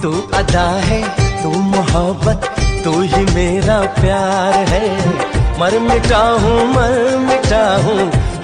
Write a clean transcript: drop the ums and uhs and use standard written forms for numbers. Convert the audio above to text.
तू अदा है, तू मोहब्बत, तू ही मेरा प्यार है। मर मिटा हूँ